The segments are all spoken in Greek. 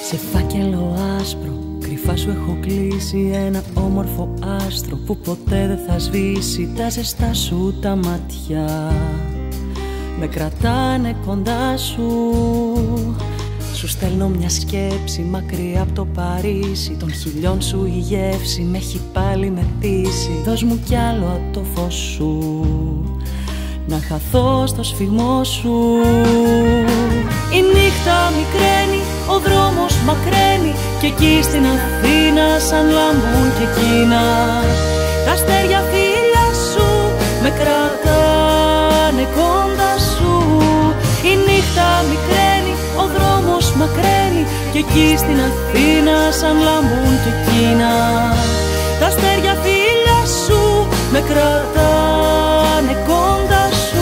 Σε φάκελο άσπρο κρυφά σου έχω κλείσει ένα όμορφο άστρο που ποτέ δεν θα σβήσει τα ζεστά σου τα μάτια. Με κρατάνε κοντά σου. Σου στέλνω μια σκέψη μακριά από το Παρίσι. Των χιλιών σου η γεύση με έχει πάλι μεθύσει. Δώσ' μου κι άλλο από το φως σου, να χαθώ στο σφιγμό σου. Η νύχτα μικραίνει, ο δρόμος μακραίνει, και εκεί στην Αθήνα σαν λάμπουν και εκείνα. Τα αστέρια φίλια σου με κρατάνε κοντά σου. Η νύχτα μικραίνει, ο δρόμος μακραίνει, και εκεί στην Αθήνα σαν λάμπουν και εκείνα. Τα αστέρια φίλια σου με κρατάνε κοντά σου.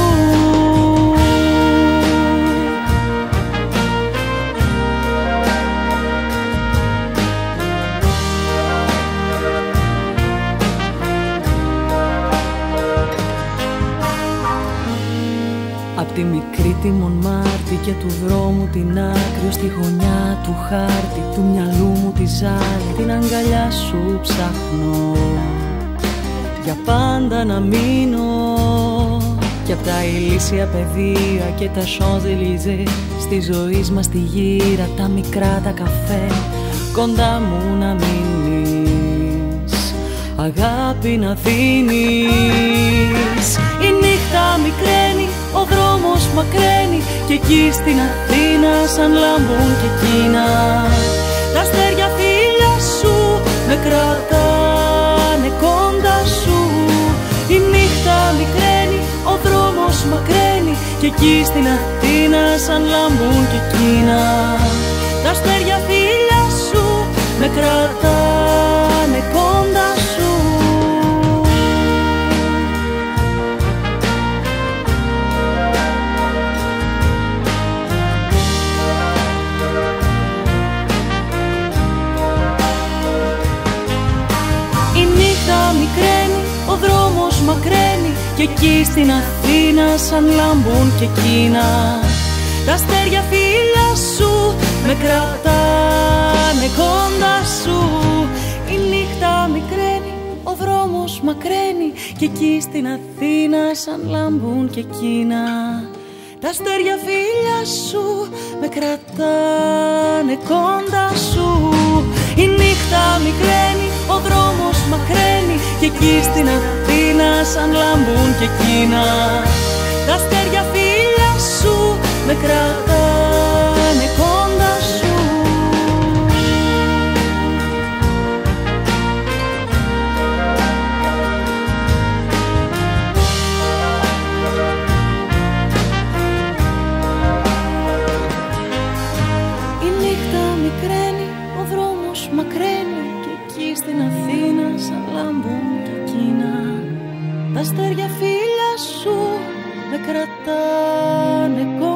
Απ' τη μικρή τη Μονμάρτη και του δρόμου την άκρη, στη γωνιά του χάρτη, του μυαλού μου τη ζάλη, την αγκαλιά σου ψάχνω για πάντα να μείνω. Κι απ' τα ηλίσια πεδία και τα Champs-Élysées, στη ζωή μας τη γύρα, τα μικρά τα καφέ, κοντά μου να μείνεις, αγάπη να δίνεις. Η νύχτα μικραίνει, ο δρόμος μακραίνει, και εκεί στην Αθήνα σαν λάμπουν και εκείνα. Τα αστέρια φίλια σου με κρατάνε κοντά σου. Η νύχτα μικραίνει, ο δρόμος μακραίνει, και εκεί στην Αθήνα σαν λάμπουν και εκείνα. Τα αστέρια φίλια σου με κρατάνε κοντά σου. Μικραίνει, ο δρόμος μακραίνει, και εκεί στην Αθήνα σαν λάμπουν και εκείνα. Τα αστέρια φίλια σου με κρατάνε κοντά σου. Η νύχτα μικραίνει, ο δρόμος μακραίνει, και εκεί στην Αθήνα σαν λάμπουν και εκείνα. Τα αστέρια φίλια σου με κρατάνε κοντά σου. Η νύχτα μικραίνει, ο δρόμος μακραίνει, και εκεί στην Αθήνα σαν λάμπουν και εκείνα. Τα αστέρια φίλια σου με κρατάνε κοντά σου. Η νύχτα μικραίνει, ο δρόμος μακραίνει, και εκεί στην Αθήνα σαν λάμπουν και εκείνα. Τα αστέρια φίλια σου με κρατάνε κοντά.